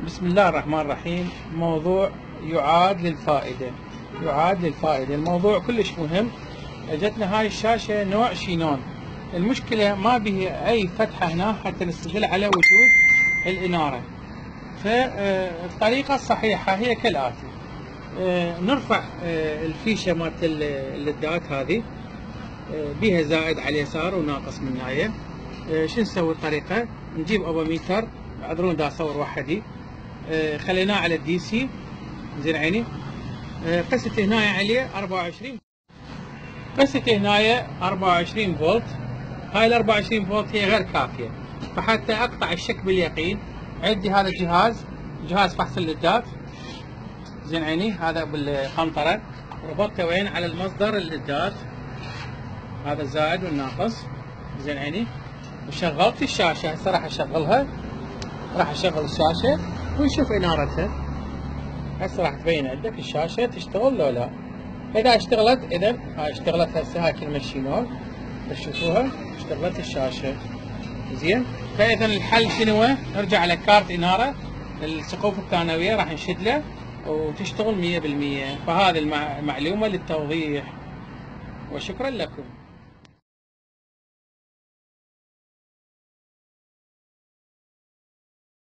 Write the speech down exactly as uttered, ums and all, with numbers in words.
بسم الله الرحمن الرحيم. موضوع يعاد للفائدة يعاد للفائدة الموضوع كلش مهم. اجتنا هاي الشاشة نوع شينون. المشكلة ما به أي فتحة هنا حتى نستدل على وجود الإنارة. فالطريقة الصحيحة هي كالآتي: نرفع الفيشة مالت الليدات هذه، بها زائد على اليسار وناقص من هنايا. شو نسوي الطريقة؟ نجيب أبوميتر، اعذروني دا اصور وحدي، خليناه على الدي سي. زين عيني، قست هنايا عليه أربعة وعشرين، قست هنايا أربعة وعشرين فولت. هاي ال أربعة وعشرين فولت هي غير كافية، فحتى اقطع الشك باليقين عندي هذا الجهاز، جهاز فحص الليدات. زين عيني، هذا بالقنطرة ربطته وين؟ على المصدر الليدات، هذا الزائد والناقص. زين عيني، وشغلت الشاشة. هسه راح اشغلها، راح اشغل الشاشة ونشوف انارتها. هسه راح تبين عندك الشاشة تشتغل لو لا. اذا اشتغلت، اذا هاي اشتغلت. هسه هاي كلمة شينون تشوفوها، اشتغلت الشاشة. زين، فاذا الحل شنو؟ نرجع على كارت انارة، السقوف الثانوية راح نشد له وتشتغل مية بالمية. فهذه المعلومة للتوضيح، وشكرا لكم.